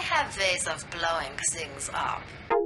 have ways of blowing things up.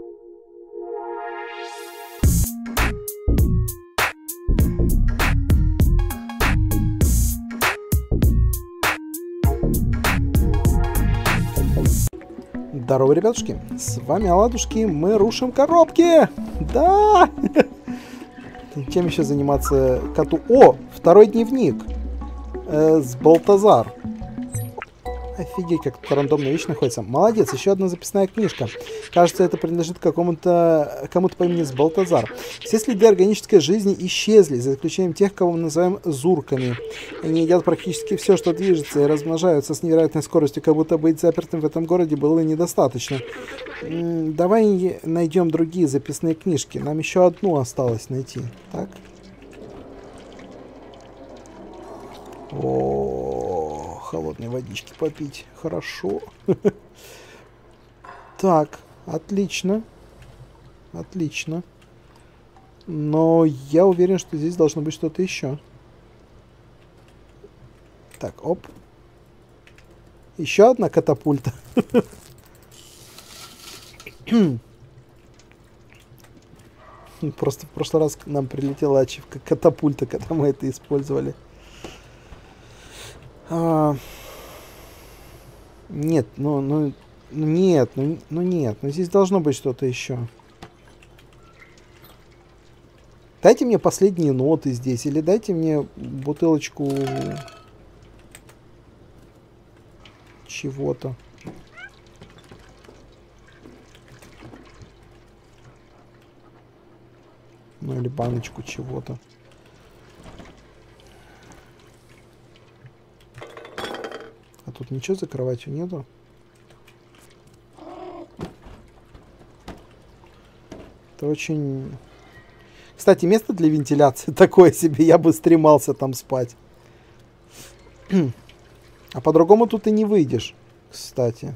Здорово, ребятушки! С вами Оладушки, мы рушим коробки! Да! Чем еще заниматься коту? О! Второй дневник! С Балтазар. Офигеть, как тут рандомная вещь находится. Молодец, еще одна записная книжка. Кажется, это принадлежит кому-то по имени Балтазар. Все следы органической жизни исчезли, за исключением тех, кого мы называем зурками. Они едят практически все, что движется, и размножаются с невероятной скоростью, как будто быть запертым в этом городе было недостаточно. Давай найдем другие записные книжки. Нам еще одну осталось найти. Так? О, холодной водички попить. Хорошо. Так, отлично. Отлично. Но я уверен, что здесь должно быть что-то еще. Так, оп. Еще одна катапульта. Просто в прошлый раз к нам прилетела ачивка катапульта, когда мы это использовали. Нет, нет, здесь должно быть что-то еще. Дайте мне последние ноты здесь, или дайте мне бутылочку чего-то. Ну или баночку чего-то. А тут ничего за кроватью нету? Это очень... Кстати, место для вентиляции такое себе. Я бы стремался там спать. А по-другому тут и не выйдешь, кстати.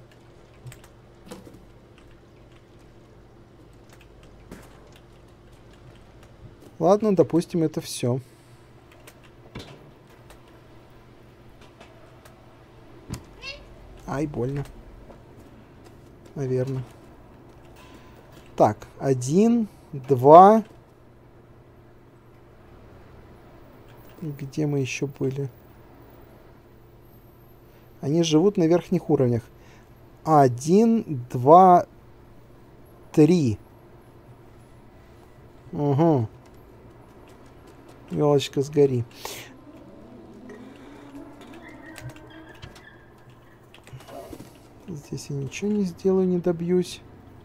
Ладно, допустим, это все. Ай, больно. Наверное. Так, 1, 2. Где мы еще были? Они живут на верхних уровнях. 1, 2, 3. Угу. Елочка, сгори. Здесь я ничего не сделаю, не добьюсь.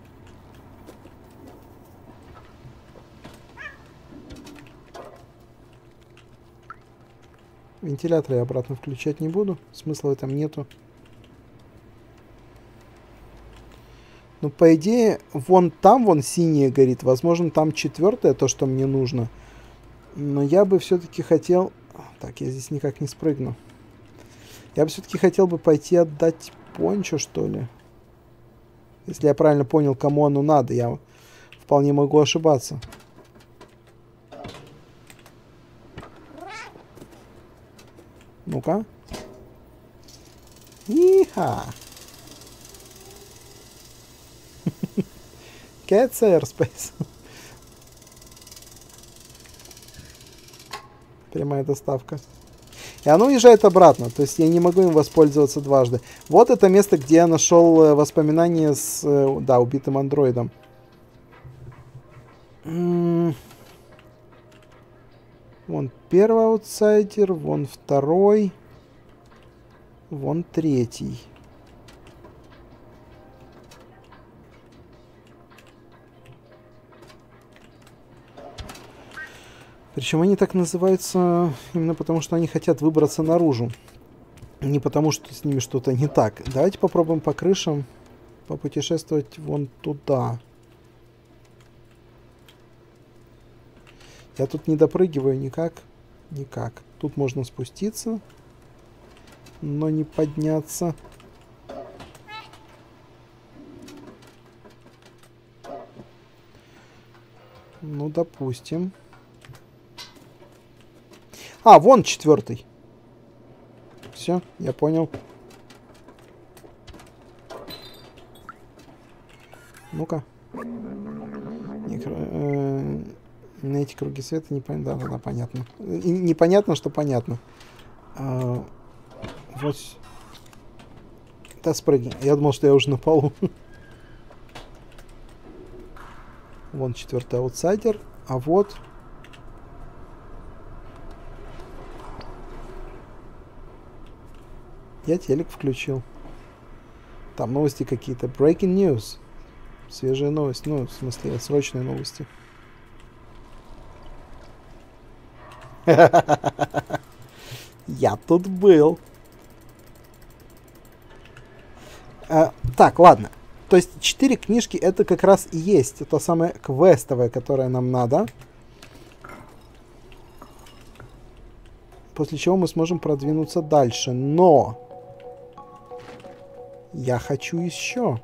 Вентилятор я обратно включать не буду. Смысла в этом нету. Ну, по идее, вон там, вон синее горит. Возможно, там четвертое, то, что мне нужно. Но я бы все-таки хотел... Так, я здесь никак не спрыгну. Я бы все-таки хотел бы пойти отдать пончо, что ли. Если я правильно понял, кому оно надо. Я вполне могу ошибаться. Ну-ка. Иха. Cats Airspace. Прямая доставка. И оно уезжает обратно. То есть я не могу им воспользоваться дважды. Вот это место, где я нашел воспоминания с да, убитым андроидом. Вон первый аутсайдер. Вон второй. Вон третий. Причем они так называются именно потому, что они хотят выбраться наружу. Не потому, что с ними что-то не так. Давайте попробуем по крышам попутешествовать вон туда. Я тут не допрыгиваю никак. Никак. Тут можно спуститься, но не подняться. Ну, допустим. А, вон четвертый. Все, я понял. Ну-ка. На эти круги света непонятно. Да, понятно. И непонятно, что понятно. Вот. Да, спрыгни. Я думал, что я уже на полу. Вон 4-й аутсайдер. А вот... Я телек включил. Там новости какие-то. Breaking news. Свежая новость. Ну, в смысле, срочные новости. Я тут был. Так, ладно. То есть 4 книжки это как раз и есть то самое квестовое, которое нам надо. После чего мы сможем продвинуться дальше. Но я хочу еще.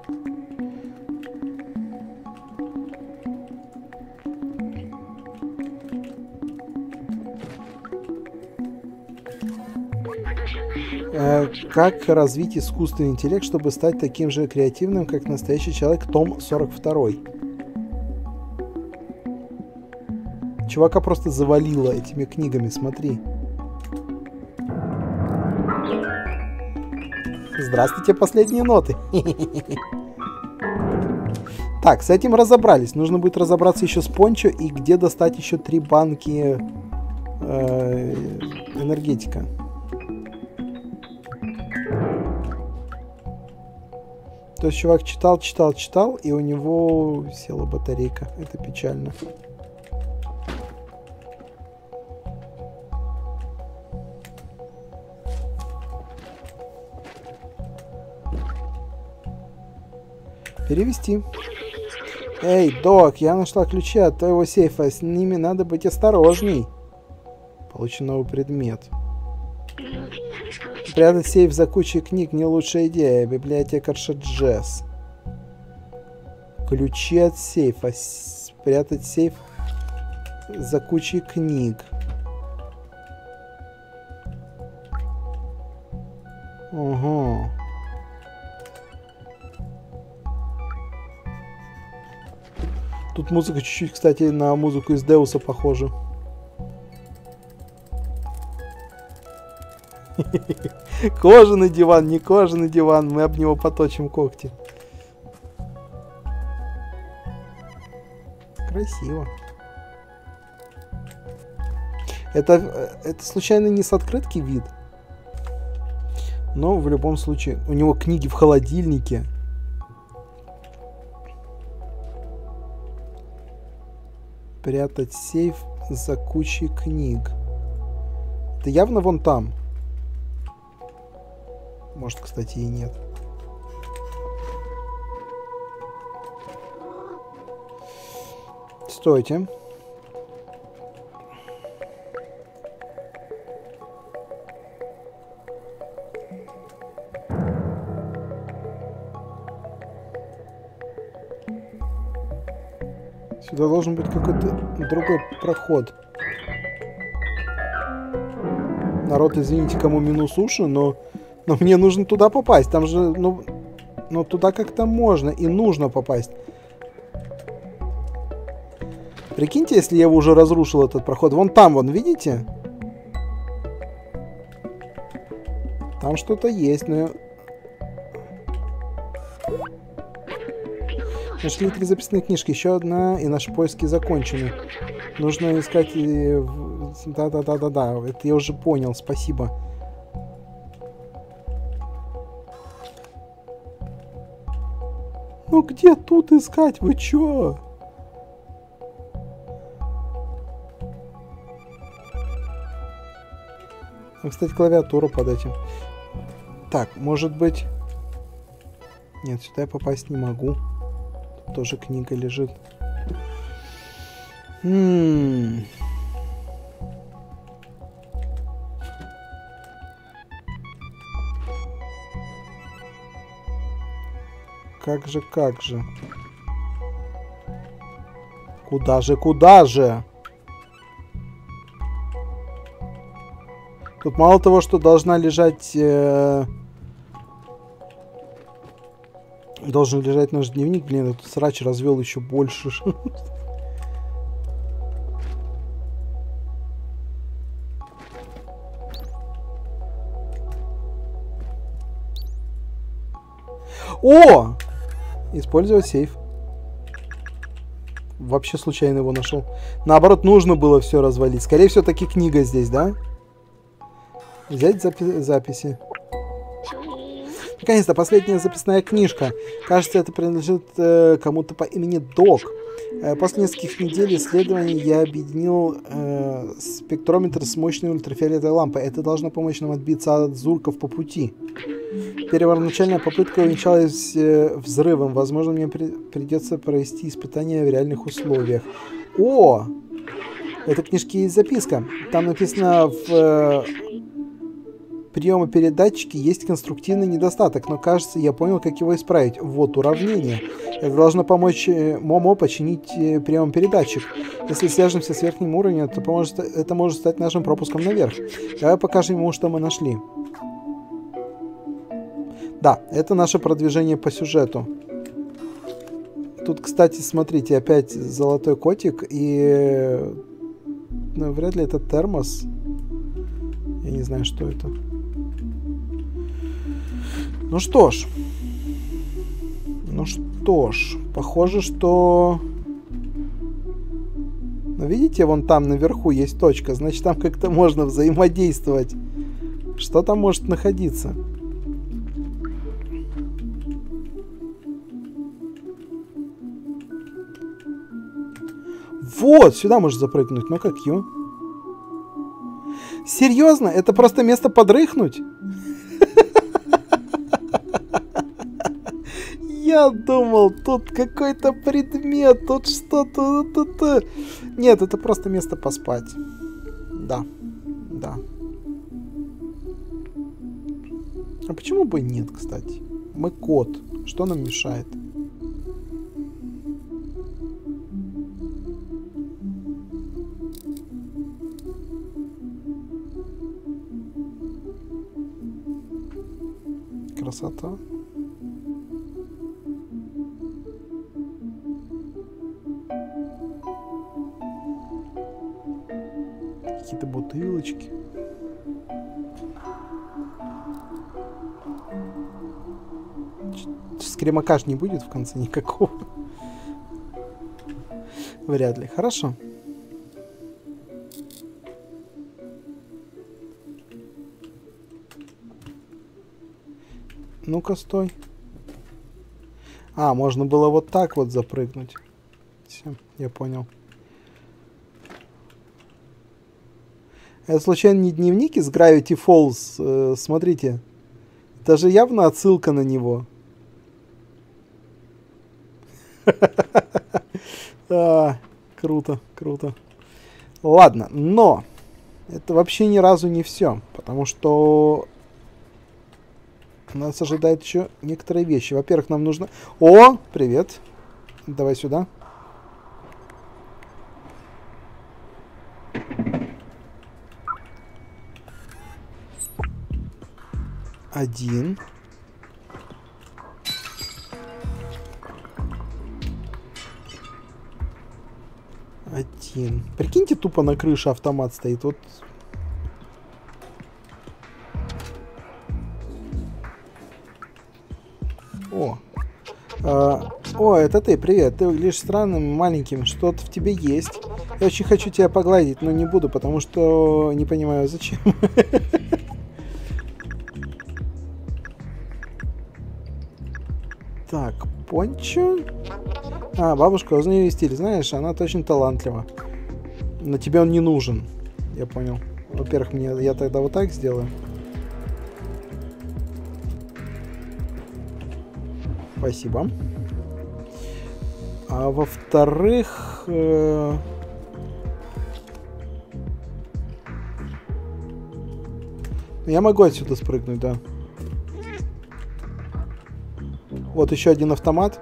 Как развить искусственный интеллект, чтобы стать таким же креативным, как настоящий человек? Том 42. Чувака просто завалило этими книгами, смотри. Здравствуйте, последние ноты. Так, с этим разобрались. Нужно будет разобраться еще с Пончо и где достать еще 3 банки энергетика. То есть чувак читал, и у него села батарейка. Это печально. Перевести. Эй, док, я нашла ключи от твоего сейфа. С ними надо быть осторожней. Получен новый предмет. Прятать сейф за кучей книг не лучшая идея. Библиотекарша Джесс. Ключи от сейфа. Спрятать сейф за кучей книг. Ого. Тут музыка чуть-чуть, кстати, на музыку из Деуса похожа. Кожаный диван, не кожаный диван. Мы об него поточим когти. Красиво. Это случайно не с открытки вид? Но в любом случае. У него книги в холодильнике. Прятать сейф за кучей книг. Это явно вон там. Может, кстати, и нет. Стойте. Сюда должен быть какой-то другой проход. Народ, извините, кому минус уши, но мне нужно туда попасть. Там же, ну туда как-то можно и нужно попасть. Прикиньте, если я его уже разрушил, этот проход. Вон там, вон, видите? Там что-то есть, но... Нашли 3 записные книжки. Еще одна, и наши поиски закончены. Нужно искать... Да. Это я уже понял, спасибо. Ну где тут искать? Вы чё? Кстати, клавиатура под этим. Так, может быть... Нет, сюда я попасть не могу. Тут тоже книга лежит. Как же? Куда же? Тут мало того, что должна лежать Должен лежать наш дневник. Блин, этот срач развел еще больше. О! Использовать сейф. Вообще случайно его нашел. Наоборот, нужно было все развалить. Скорее всего, таки книга здесь, да? Взять записи. Наконец-то, последняя записная книжка. Кажется, это принадлежит кому-то по имени Док. После нескольких недель исследований я объединил спектрометр с мощной ультрафиолетовой лампой. Это должно помочь нам отбиться от зурков по пути. Первоначальная попытка увенчалась взрывом. Возможно, мне придется провести испытания в реальных условиях. О! В этой книжке есть записка. Там написано: в приемопередатчике есть конструктивный недостаток, но, кажется, я понял, как его исправить. Вот уравнение. Это должно помочь Момо починить приемопередатчик. Если свяжемся с верхним уровнем, то это может стать нашим пропуском наверх. Давай покажем ему, что мы нашли. Да, это наше продвижение по сюжету. Тут, кстати, смотрите, опять золотой котик, и ну, вряд ли это термос. Я не знаю, что это. Ну что ж, похоже, что... Ну, видите, вон там наверху есть точка, значит, там как-то можно взаимодействовать. Что там может находиться? Вот, сюда можно запрыгнуть. Ну как, Ю? Серьезно? Это просто место подрыхнуть? Я думал, тут какой-то предмет, тут что-то... Нет, это просто место поспать. Да, да. А почему бы нет, кстати? Мы кот. Что нам мешает? Красота. Какие-то бутылочки. Скремакаш не будет в конце никакого. Вряд ли. Хорошо. Ну-ка, стой. А, можно было вот так вот запрыгнуть. Все, я понял. Это случайно не дневник из Gravity Falls? Смотрите. Это же явно отсылка на него. Круто, круто. Ладно, но это вообще ни разу не все. Потому что нас ожидает еще некоторые вещи. Во-первых, нам нужно... О, привет. Давай сюда. Один. Один. Прикиньте, тупо на крыше автомат стоит. Вот. О. О, это ты, привет. Ты выглядишь странным, маленьким. Что-то в тебе есть. Я очень хочу тебя погладить, но не буду, потому что не понимаю, зачем. Так, пончо. А, бабушка, узнаю стиль. Знаешь, она точно талантлива. Но тебе он не нужен. Я понял. Во-первых, я тогда вот так сделаю. Спасибо. А во-вторых... Я могу отсюда спрыгнуть, да. Вот еще один автомат.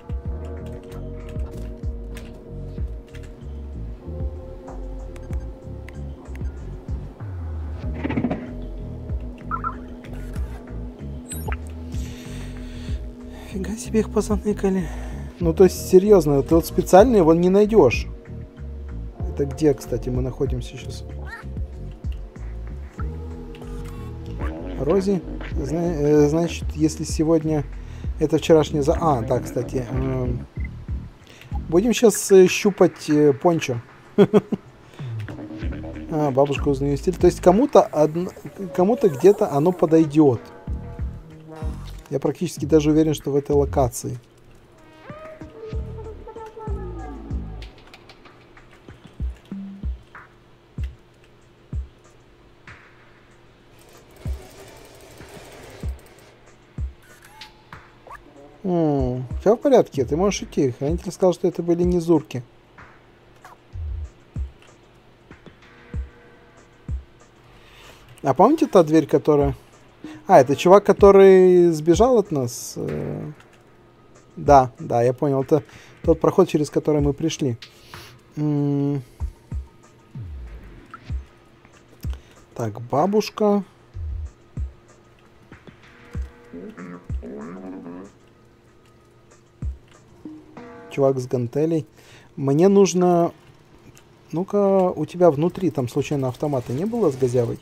Фига себе. тебе их позаныкали. Ну, то есть, серьезно, ты вот специально его не найдешь. Это где, кстати, мы находимся сейчас? Рози. Значит, если сегодня... Это вчерашний за... А, да, кстати. Будем сейчас щупать пончо. А, бабушка узнаю стиль. То есть кому-то где-то оно подойдет. Я практически даже уверен, что в этой локации. Все в порядке, ты можешь идти. Хранитель сказал, что это были не зурки. А помните та дверь, которая... А, это чувак, который сбежал от нас? Да, я понял. Это тот проход, через который мы пришли. Так, бабушка. Чувак с гантелей. Мне нужно... Ну-ка, у тебя внутри там случайно автомата не было с газявой?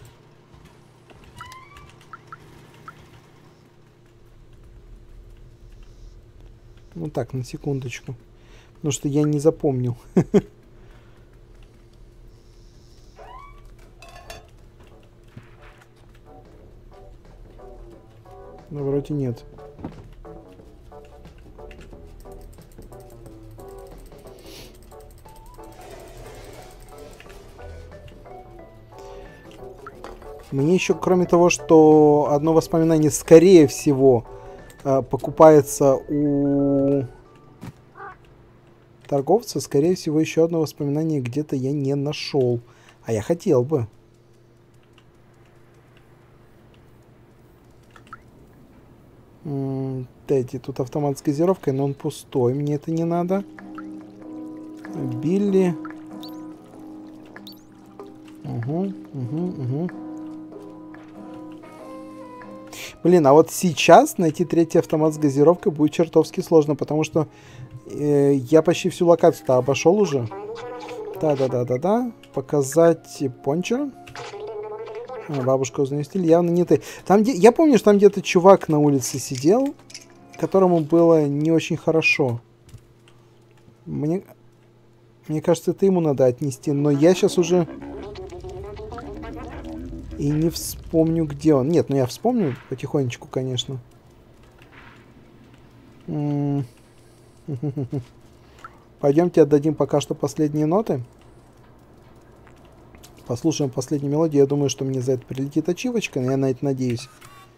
Ну так, на секундочку. Потому что я не запомнил. Ну, вроде нет. Мне еще, кроме того, что одно воспоминание, скорее всего, покупается у торговца, скорее всего, еще одно воспоминание где-то я не нашел. А я хотел бы. Эти, тут автомат с газировкой, но он пустой. Мне это не надо. Билли. Угу. Блин, а вот сейчас найти третий автомат с газировкой будет чертовски сложно, потому что я почти всю локацию-то обошел уже. Да. Показать пончо. Бабушка узнаю стиль. Явно не ты. Там, я помню, что там где-то чувак на улице сидел, которому было не очень хорошо. Мне кажется, это ему надо отнести, но я сейчас уже... И не вспомню, где он. Нет, ну я вспомню потихонечку, конечно. Пойдемте отдадим пока что последние ноты. Послушаем последнюю мелодию. Я думаю, что мне за это прилетит ачивочка, но я на это надеюсь.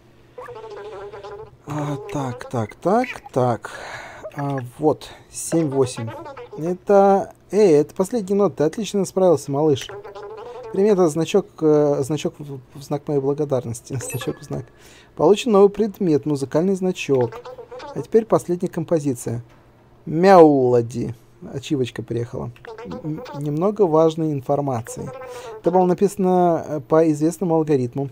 Так. Вот, 7-8. Это последняя нота. Ты отлично справился, малыш. Прими этот значок в знак моей благодарности. Значок в знак. Получен новый предмет, музыкальный значок. А теперь последняя композиция. Мелоди. Ачивочка приехала. Немного важной информации. Это было написано по известному алгоритму.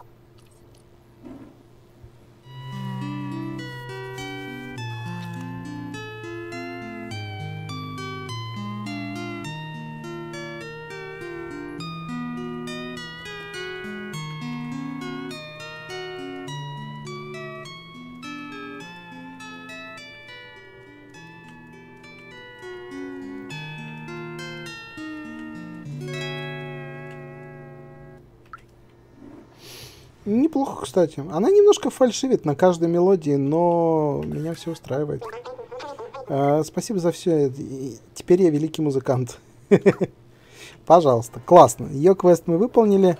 Неплохо, кстати. Она немножко фальшивит на каждой мелодии, но меня все устраивает. Спасибо за все. Теперь я великий музыкант. Пожалуйста. Классно. Ее квест мы выполнили.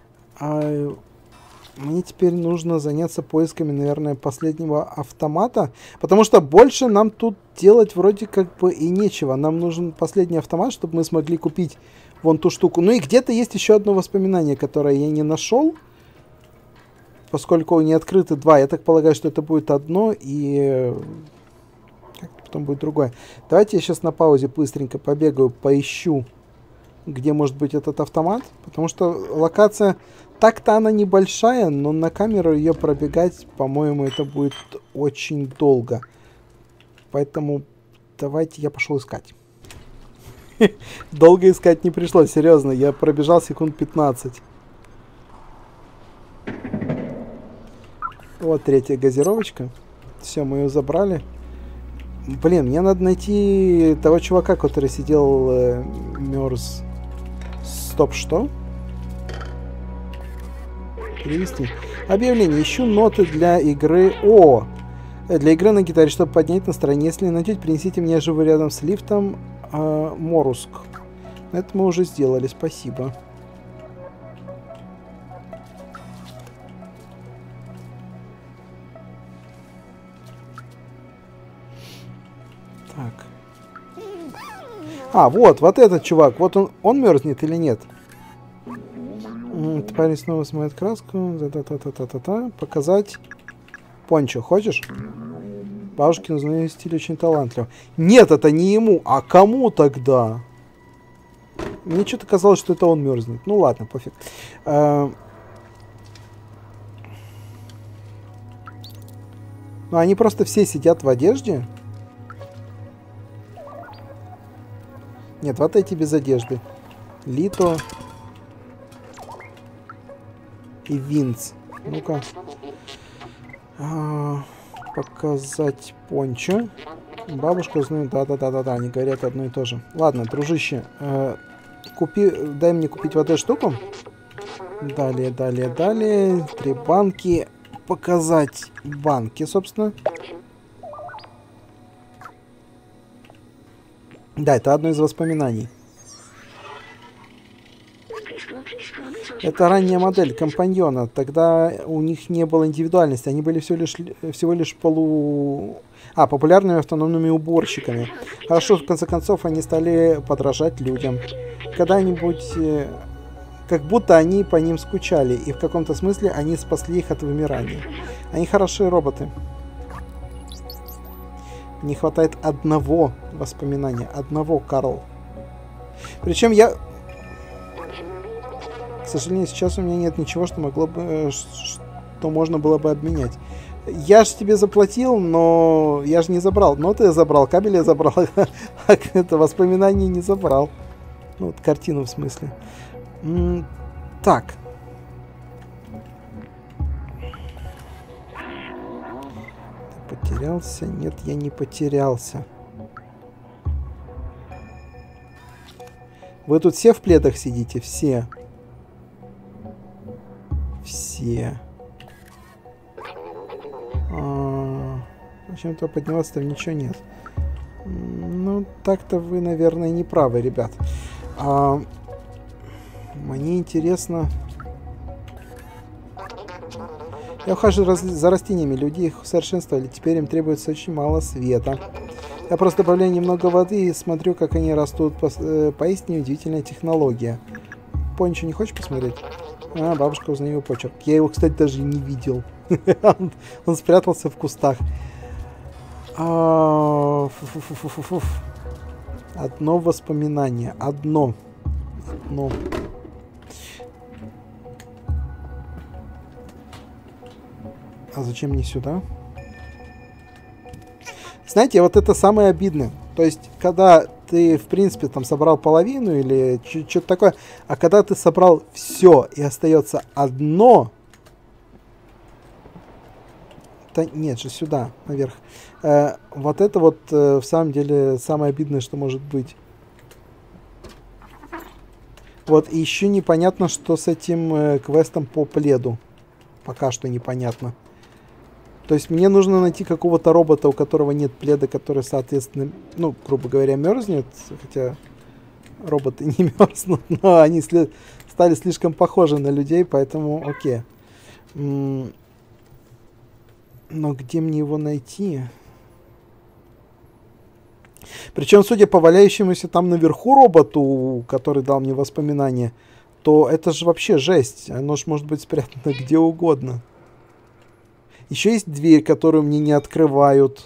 Мне теперь нужно заняться поисками, наверное, последнего автомата. Потому что больше нам тут делать вроде как бы и нечего. Нам нужен последний автомат, чтобы мы смогли купить вон ту штуку. Ну и где-то есть еще одно воспоминание, которое я не нашел. Поскольку не открыты два, я так полагаю, что это будет одно, и как-то потом будет другое. Давайте я сейчас на паузе быстренько побегаю, поищу где может быть этот автомат. Потому что локация, так-то она небольшая, но на камеру ее пробегать, по-моему, это будет очень долго. Поэтому давайте я пошел искать. Долго искать не пришлось, серьезно. Я пробежал секунд 15. Вот третья газировочка. Все, мы ее забрали. Блин, мне надо найти того чувака, который сидел мерз. Стоп, что? Перевести. Объявление. Ищу ноты для игры. О! Для игры на гитаре, чтобы поднять настроение. Если найдете, принесите мне, живу рядом с лифтом, Моруск. Это мы уже сделали, спасибо. Так. Вот этот чувак. Вот он мерзнет или нет? Парень снова смоет краску. Показать. Пончо, хочешь? Бабушкин узнает стиль очень талантлив. Нет, это не ему. А кому тогда? Мне что-то казалось, что это он мерзнет. Ну ладно, пофиг. Ну, они просто все сидят в одежде. Нет, вот эти без одежды. Лито. И Винц. Ну-ка. Показать пончо. Бабушка узнает. Да, они говорят одно и то же. Ладно, дружище. Дай мне купить вот эту штуку. Далее. 3 банки. Показать банки, собственно. Да, это одно из воспоминаний. Это ранняя модель компаньона. Тогда у них не было индивидуальности. Они были всего лишь популярными автономными уборщиками. Хорошо, в конце концов, они стали подражать людям. Когда-нибудь... Как будто они по ним скучали. И в каком-то смысле они спасли их от вымирания. Они хорошие роботы. Не хватает одного воспоминания. Одного, Карл. Причем я... К сожалению, сейчас у меня нет ничего, что могло бы... Что можно было бы обменять. Я же тебе заплатил, но... Я же не забрал. Ноты я забрал, кабель я забрал. А это воспоминание не забрал. Ну, вот картину в смысле. Так. Потерялся? Нет, я не потерялся. Вы тут все в пледах сидите? Все. Все. Зачем-то подниматься, там ничего нет. Ну, так-то вы, наверное, не правы, ребят. Мне интересно... Я ухожу за растениями. Люди их усовершенствовали. Теперь им требуется очень мало света. Я просто добавляю немного воды и смотрю, как они растут. Поистине удивительная технология. Пончо, не хочешь посмотреть? Бабушка, узнаю его почерк. Я его, кстати, даже не видел. Он спрятался в кустах. Одно воспоминание. Одно. А зачем мне сюда? Знаете, вот это самое обидное. То есть, когда ты, в принципе, там собрал половину или что-то такое, а когда ты собрал все и остается одно... Да нет же, сюда, наверх. Вот это вот, в самом деле, самое обидное, что может быть. Вот, и еще непонятно, что с этим квестом по пледу. Пока что непонятно. То есть мне нужно найти какого-то робота, у которого нет пледа, который, соответственно, ну, грубо говоря, мерзнет. Хотя роботы не мерзнут, но они стали слишком похожи на людей, поэтому окей. Но где мне его найти? Причем, судя по валяющемуся там наверху роботу, который дал мне воспоминания, то это же вообще жесть. Оно же может быть спрятано где угодно. Еще есть дверь, которую мне не открывают.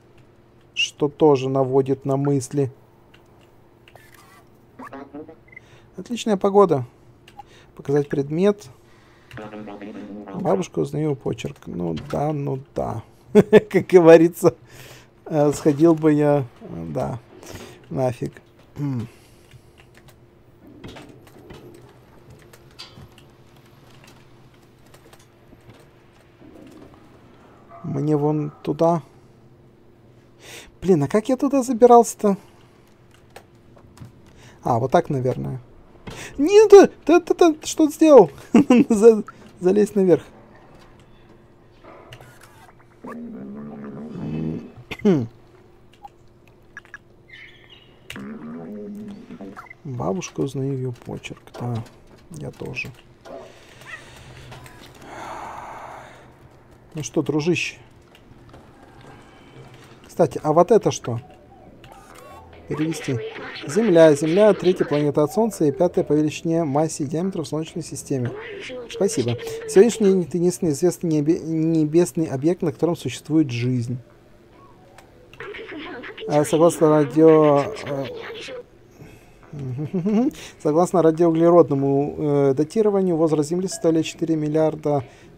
Что тоже наводит на мысли. Отличная погода. Показать предмет. Бабушка, узнаю почерк. Ну да, ну да. Как говорится, сходил бы я... Да, нафиг. Мне вон туда. Блин, а как я туда забирался-то? А, вот так, наверное. Нет, ты что сделал? Залезь наверх. Бабушка, узнаю ее почерк. Да, я тоже. Ну что, дружище? Кстати, а вот это что? Перевести. Земля. Земля — третья планета от Солнца и пятая по величине, массе и диаметру в Солнечной системе. Спасибо. Сегодняшний это единственный известный небесный объект, на котором существует жизнь. Согласно радиоуглеродному датированию, возраст Земли составляет 4 миллиарда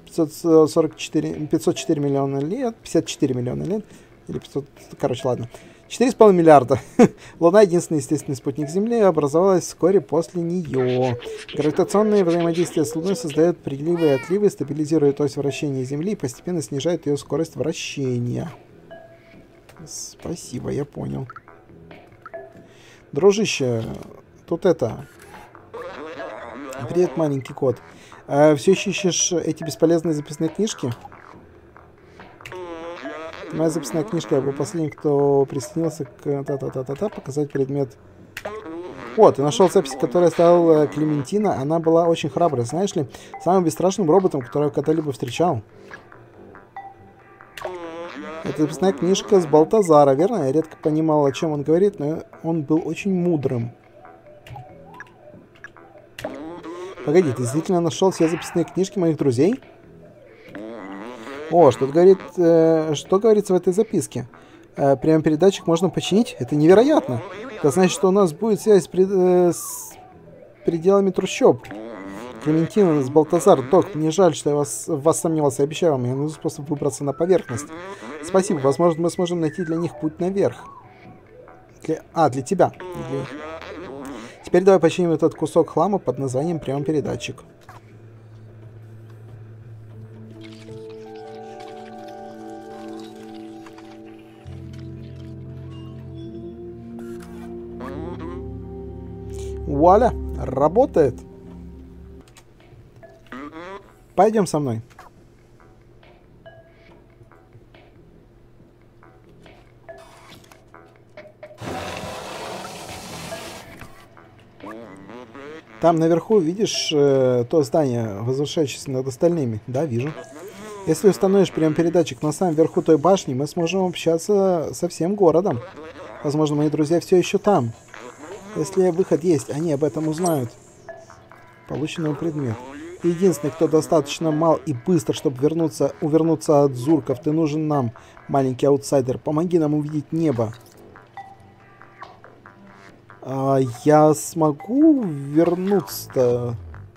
504 миллиона лет, 54 миллиона лет, или 500, короче, ладно. 4,5 миллиарда. Луна, единственный естественный спутник Земли, образовалась вскоре после нее. Гравитационное взаимодействие с Луной создает приливы и отливы, стабилизирует ось вращения Земли и постепенно снижает ее скорость вращения. Спасибо, я понял. Дружище, тут это... Привет, маленький кот. Все еще ищешь эти бесполезные записные книжки? Моя записная книжка, я был последним, кто присоединился к... показать предмет. Вот, ты нашел запись, которую оставила Клементина. Она была очень храброй, знаешь ли, самым бесстрашным роботом, которого я когда-либо встречал. Это записная книжка с Балтазара, верно? Я редко понимал, о чем он говорит, но он был очень мудрым. Погоди, ты действительно нашел все записные книжки моих друзей? О, что говорится в этой записке? Прием-передатчик можно починить? Это невероятно. Это значит, что у нас будет связь с пределами трущоб. Клементина с Балтазар, док, мне жаль, что я в вас сомневался. Обещаю вам, я найду способ выбраться на поверхность. Спасибо, возможно, мы сможем найти для них путь наверх. Для тебя. Теперь давай починим этот кусок хлама под названием прием-передатчик. Вуаля! Работает! Пойдем со мной. Там наверху видишь то здание, возвышающееся над остальными? Да, вижу. Если установишь прием-передатчик на самом верху той башни, мы сможем общаться со всем городом. Возможно, мои друзья все еще там. Если выход есть, они об этом узнают. Полученный предмет. Ты единственный, кто достаточно мал и быстро, чтобы увернуться от зурков. Ты нужен нам, маленький аутсайдер. Помоги нам увидеть небо. Я смогу вернуться-то?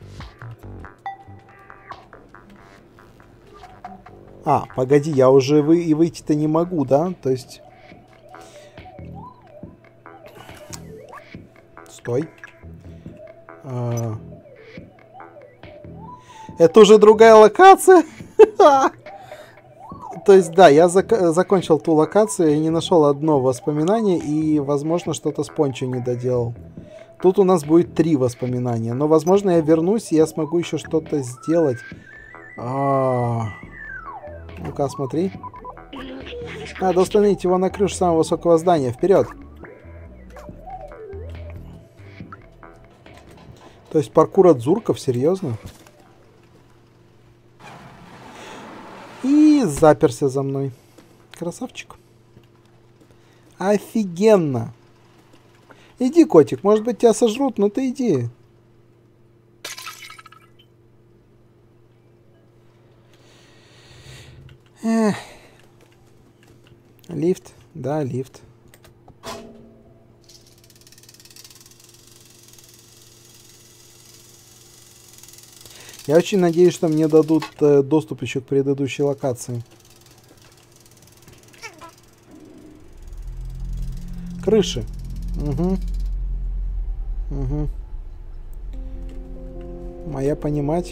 Погоди, я уже выйти-то не могу, да? То есть... Стой. Это уже другая локация? То есть, да, я закончил ту локацию и не нашел одно воспоминание, и, возможно, что-то с Пончо не доделал. Тут у нас будет 3 воспоминания, но, возможно, я вернусь, и я смогу еще что-то сделать. Ну-ка, смотри. Надо установить его на крышу самого высокого здания. Вперед! То есть паркур от зурков? Серьезно? И заперся за мной. Красавчик. Офигенно. Иди, котик. Может быть, тебя сожрут, но ты иди. Лифт. Да, лифт. Я очень надеюсь, что мне дадут доступ еще к предыдущей локации. Крыши. Угу. Угу. Моя понимать.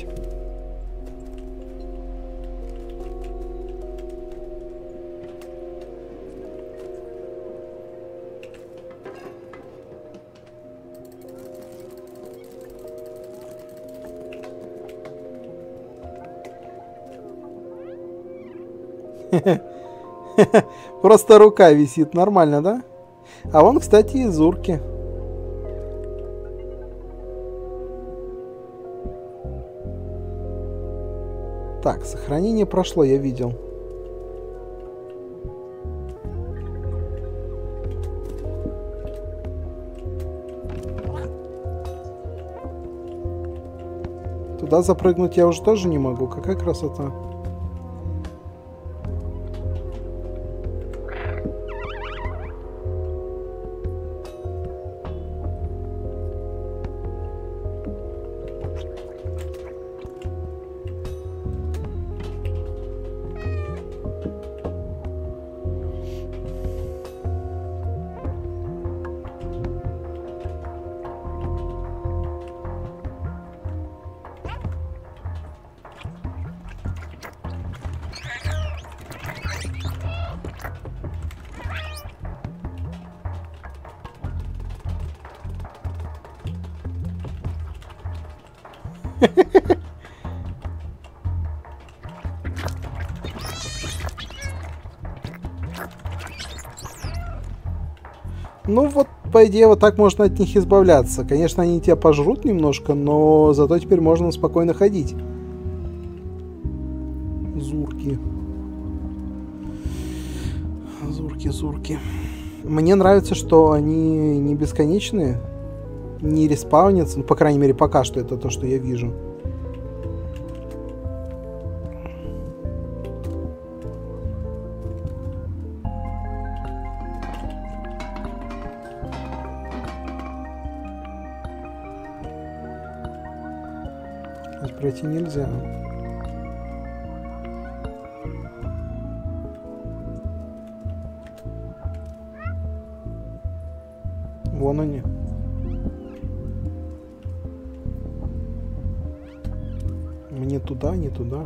Просто рука висит. Нормально, да? А вон, кстати, из урки. Так, сохранение прошло, я видел. Туда запрыгнуть я уже тоже не могу. Какая красота. Ну вот, по идее, вот так можно от них избавляться. Конечно, они тебя пожрут немножко, но зато теперь можно спокойно ходить. Зурки. Зурки, зурки. Мне нравится, что они не бесконечные, не респаунятся. Ну, по крайней мере, пока что это то, что я вижу. Здесь пройти нельзя. Вон они. Мне туда, не туда.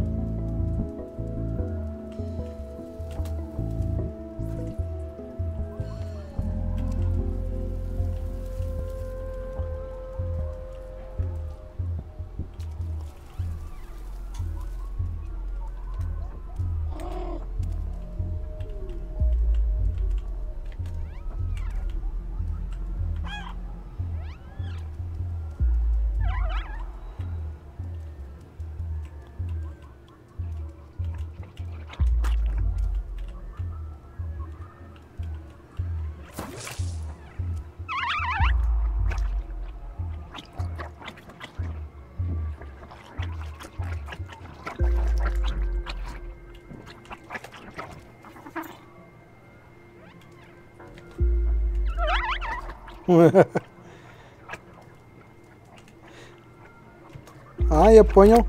А, я понял.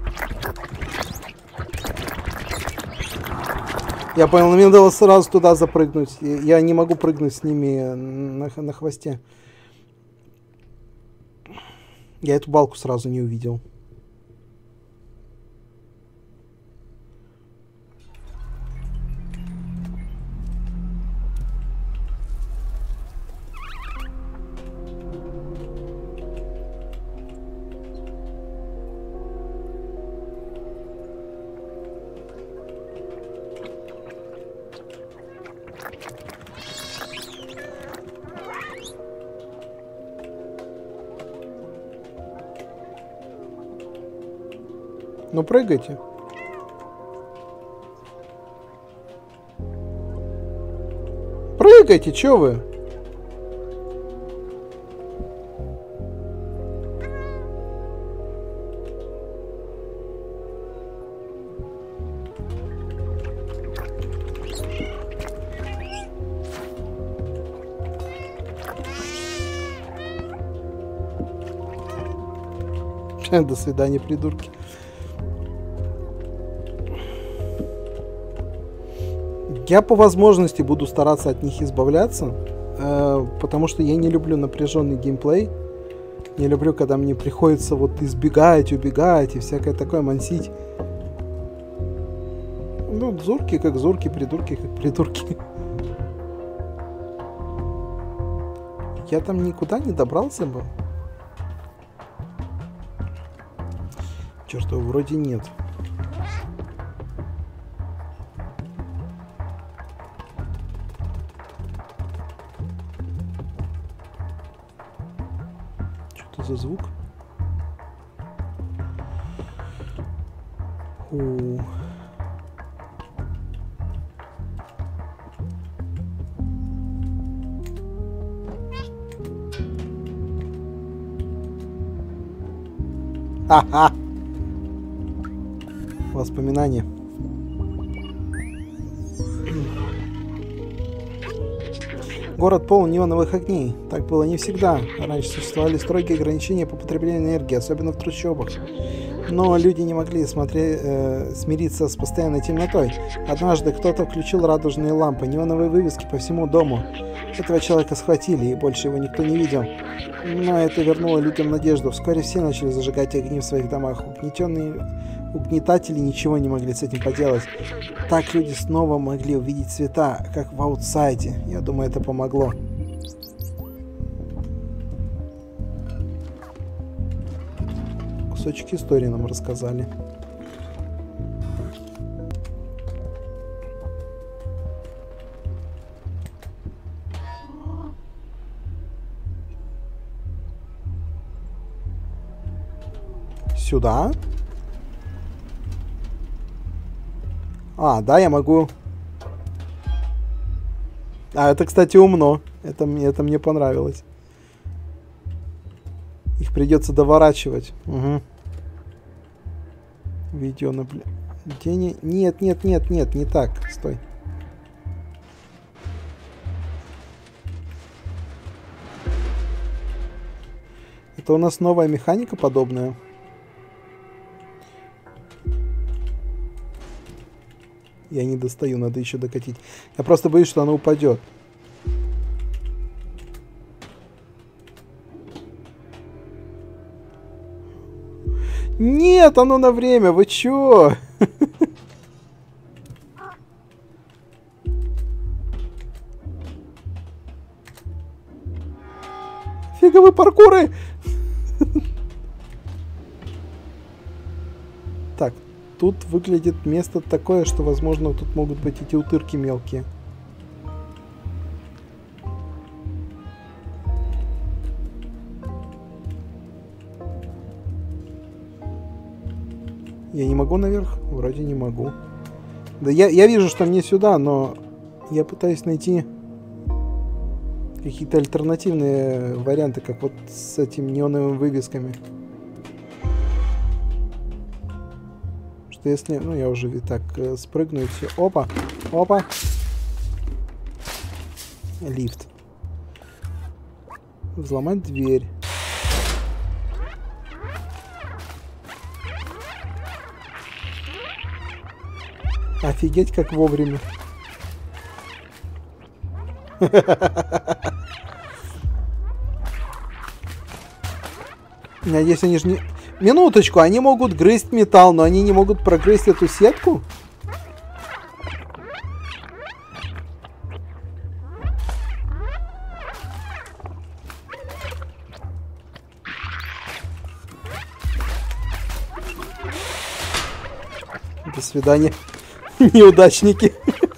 Я понял, мне надо сразу туда запрыгнуть. Я не могу прыгнуть с ними на хвосте. Я эту балку сразу не увидел. Ну, прыгайте. Прыгайте, чё вы? До свидания, придурки. Я по возможности буду стараться от них избавляться, потому что я не люблю напряженный геймплей. Не люблю, когда мне приходится вот избегать, убегать и всякое такое мансить. Ну, зурки как зурки, придурки как придурки. Я там никуда не добрался бы. Черт, его вроде нет. Что за звук? Ха-ха! Воспоминания. Город полон неоновых огней. Так было не всегда. Раньше существовали строгие ограничения по потреблению энергии, особенно в трущобах. Но люди не могли смириться с постоянной темнотой. Однажды кто-то включил радужные лампы, неоновые вывески по всему дому. Этого человека схватили, и больше его никто не видел. Но это вернуло людям надежду. Вскоре все начали зажигать огни в своих домах. Угнетатели ничего не могли с этим поделать. Так люди снова могли увидеть цвета, как в аутсайде. Я думаю, это помогло. Кусочек истории нам рассказали. Сюда? А, да, я могу. А, это, кстати, умно. Это мне понравилось. Их придется доворачивать. Угу. Видеонаблюдение. Нет, не так. Стой. Это у нас новая механика подобная. Я не достаю, надо еще докатить. Я просто боюсь, что она упадет. Нет, оно на время, вы чё? Фиговые паркуры! Так, тут выглядит место такое, что, возможно, тут могут быть эти утырки мелкие. Я не могу наверх? Вроде не могу. Да я вижу, что мне сюда, но я пытаюсь найти какие-то альтернативные варианты, как вот с этими неоновыми вывесками. Что если... Ну, я уже и так спрыгну и все. Опа! Опа! Лифт. Взломать дверь. Офигеть, как вовремя. Надеюсь, они же не... Минуточку, они могут грызть металл, но они не могут прогрызть эту сетку? До свидания. Неудачники.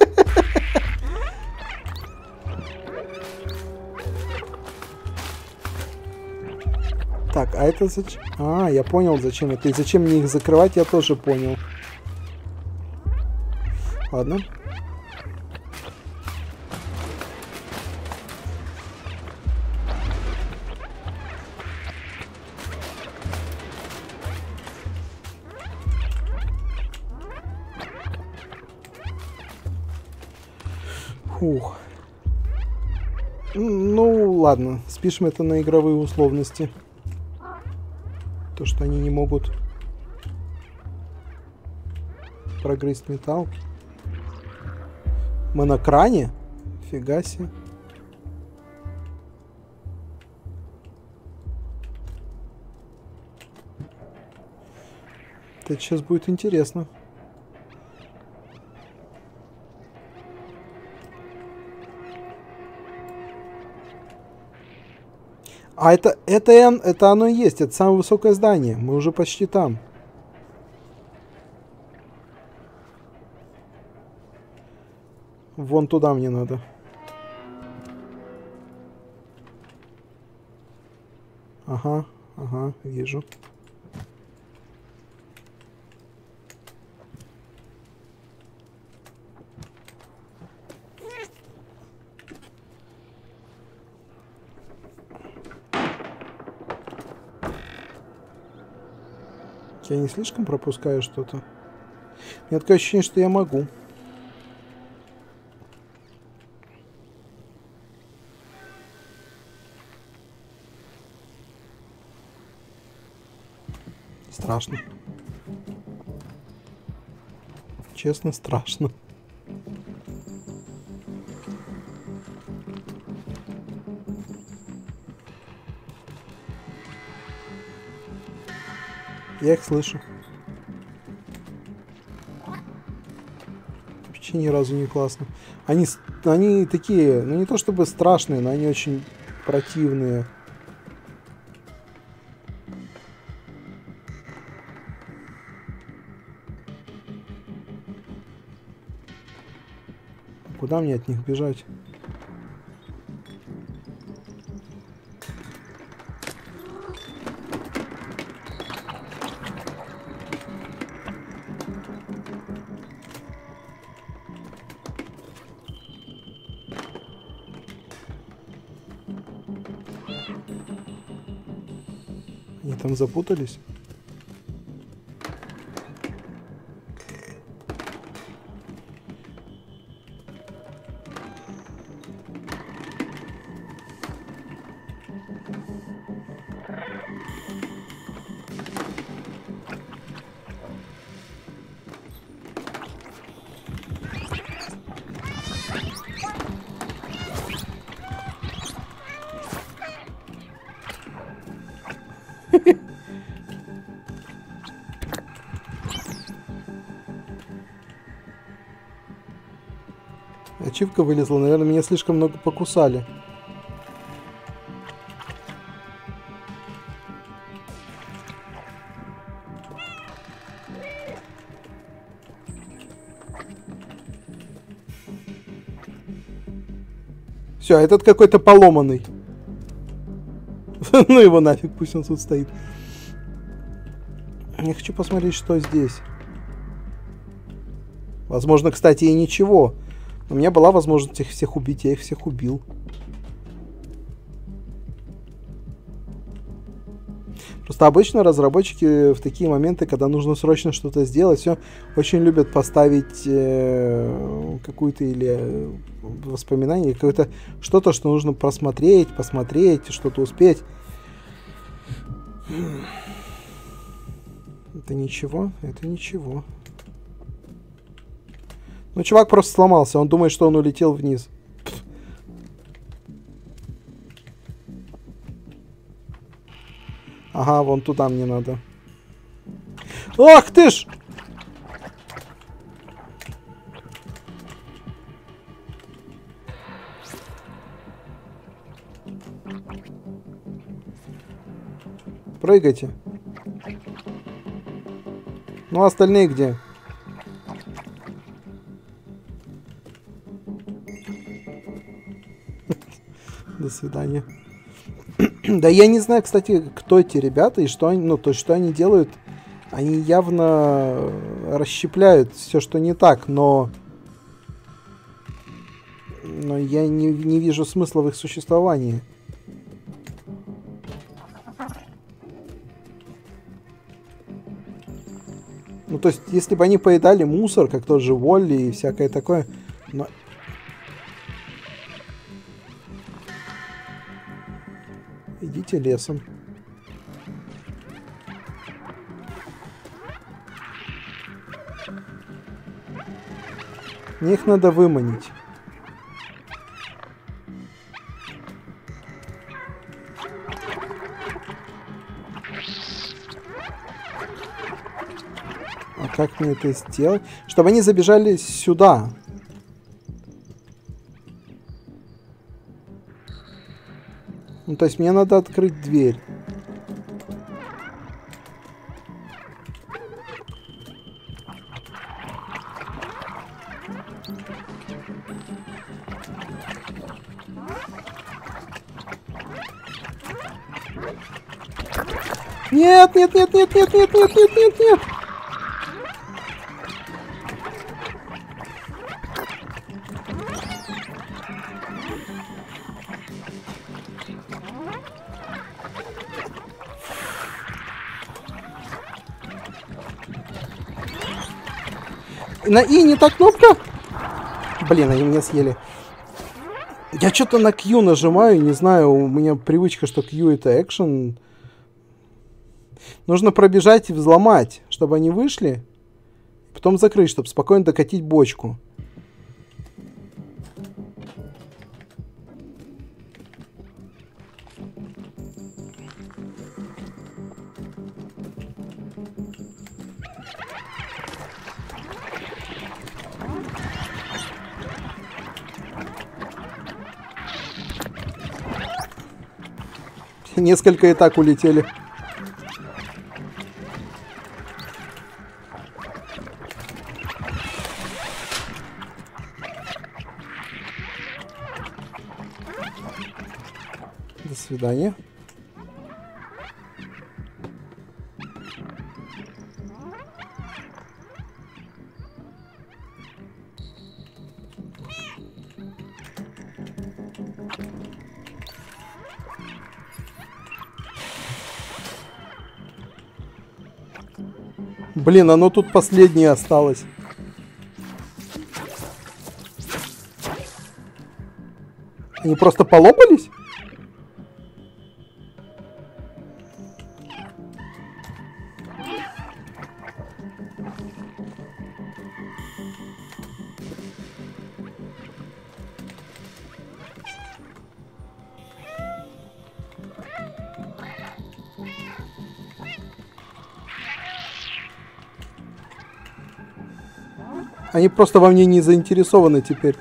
Так, а это зачем? А, я понял, зачем это. И зачем мне их закрывать, я тоже понял. Ладно. Фух. Ну, ладно. Спишем это на игровые условности. То, что они не могут прогрызть металл. Мы на кране? Фига себе. Это сейчас будет интересно. А это оно и есть. Это самое высокое здание. Мы уже почти там. Вон туда мне надо. Ага, вижу. Я не слишком пропускаю что-то? У меня такое ощущение, что я могу. Страшно. Честно, страшно. Я их слышу. Вообще ни разу не классно. Они такие, ну не то чтобы страшные, но они очень противные. Куда мне от них бежать? Они там запутались? Ачивка вылезла. Наверное, меня слишком много покусали. Все, этот какой-то поломанный. Ну его нафиг, пусть он тут стоит. Я хочу посмотреть, что здесь. Возможно, кстати, и ничего. У меня была возможность их всех убить, я их всех убил. Просто обычно разработчики в такие моменты, когда нужно срочно что-то сделать, все очень любят поставить какую-то или воспоминание, или какое-то что-то, что нужно посмотреть, что-то успеть. Это ничего, это ничего. Ну, чувак просто сломался, он думает, что он улетел вниз. Ага, вон туда мне надо. Ах ты ж! Прыгайте. Ну, а остальные где? До свидания. Да я не знаю, кстати, кто эти ребята и что они, ну, то, что они делают. Они явно расщепляют все, что не так, но я не вижу смысла в их существовании. Ну, то есть, если бы они поедали мусор, как тот же Волли и всякое такое, но... Идите лесом. Мне их надо выманить. как мне это сделать? Чтобы они забежали сюда. Ну, то есть мне надо открыть дверь. Нет, нет, нет, нет, нет, нет, нет, нет, нет, нет. На И не та кнопка? Блин, они меня съели. Я что-то на Q нажимаю, не знаю, у меня привычка, что Q это экшен. Нужно пробежать и взломать, чтобы они вышли. Потом закрыть, чтобы спокойно докатить бочку. Несколько и так улетели. До свидания. Блин, оно тут последнее осталось. Они просто полопались? Они просто во мне не заинтересованы теперь.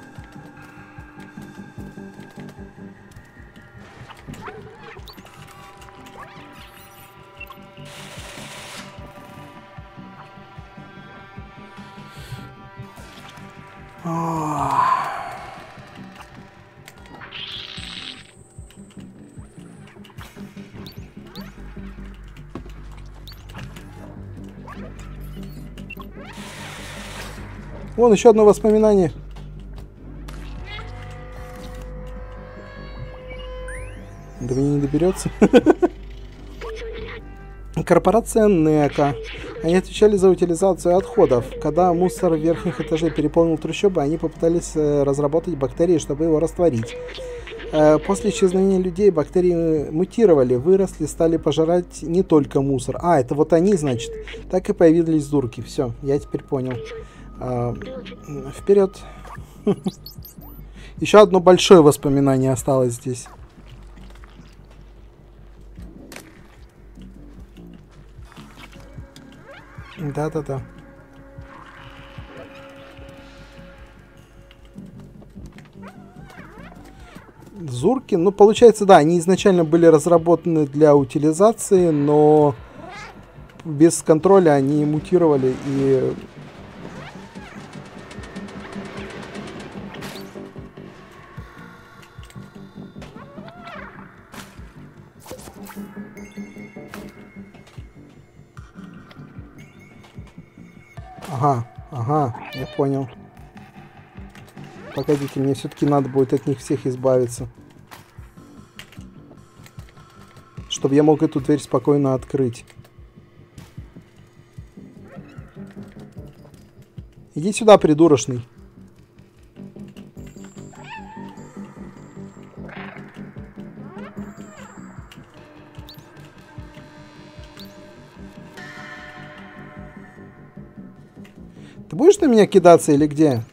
Вон еще одно воспоминание. До меня не доберется. Корпорация НЕКО. Они отвечали за утилизацию отходов. Когда мусор верхних этажей переполнил трущобы, они попытались разработать бактерии, чтобы его растворить. После исчезновения людей бактерии мутировали, выросли, стали пожирать не только мусор. А, это вот они, значит. Так и появились дурки. Все, я теперь понял. Вперед. Еще одно большое воспоминание осталось здесь. Да-да-да. Зурки, ну, получается, да, они изначально были разработаны для утилизации, но без контроля они мутировали и... Ага, я понял. Погодите, мне все-таки надо будет от них всех избавиться. Чтобы я мог эту дверь спокойно открыть. Иди сюда, придурочный. Ты будешь на меня кидаться или где?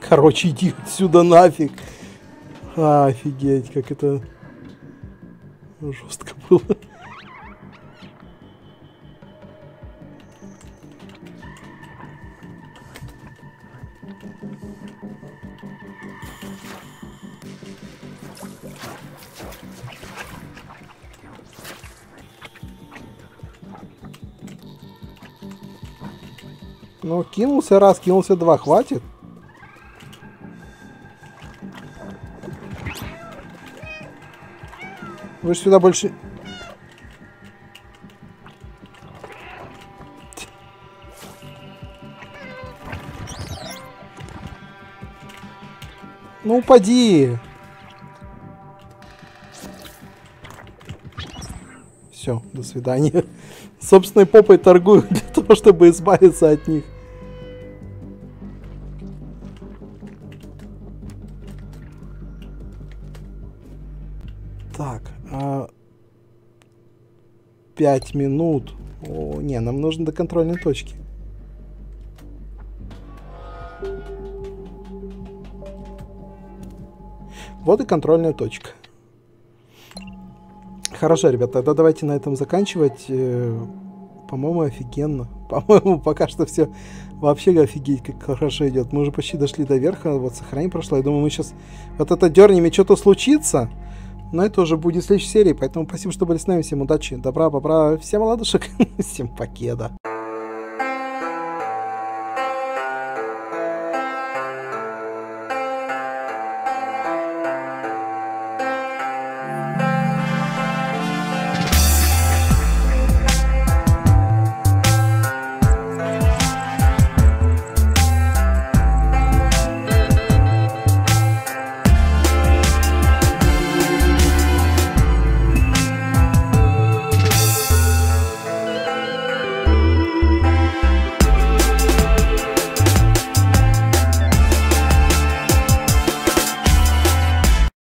Короче, иди отсюда нафиг. Офигеть, как это жестко было. Ну, кинулся раз, кинулся два, хватит. Вы же сюда больше... Ну, упади. Все, до свидания. Собственной попой торгую для того, чтобы избавиться от них. Так, 5 минут. О, не, нам нужно до контрольной точки. Вот и контрольная точка. Хорошо, ребята, тогда давайте на этом заканчивать. По-моему, офигенно. По-моему, пока что все вообще офигеть, как хорошо идет. Мы уже почти дошли до верха. Вот сохранение прошло. Я думаю, мы сейчас вот это дернем и что-то случится. Но это уже будет в следующей серии. Поэтому спасибо, что были с нами. Всем удачи, добра, бобра. Всем ладушек. Всем покеда.